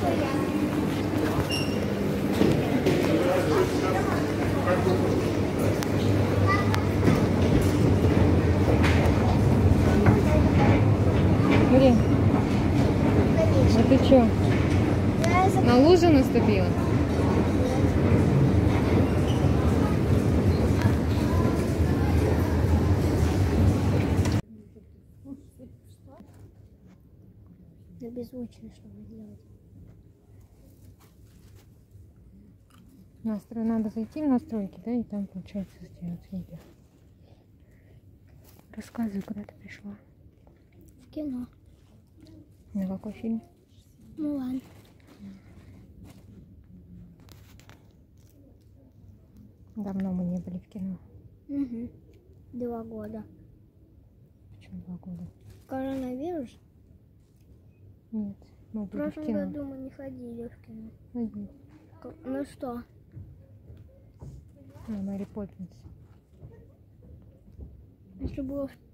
Смотри. А ты что? На лужу наступила? На беззвучно, чтобы сделать. Настрой, надо зайти в настройки, да, и там получается сделать видео. Рассказывай, куда ты пришла. В кино. На какой фильм? Мулан. Давно мы не были в кино. Угу. 2 года. Почему 2 года? Коронавирус? Нет, мы В были в прошлом кино. году мы не ходили в кино. Ходили. Ну что? На Мэри Поппинс. Если было в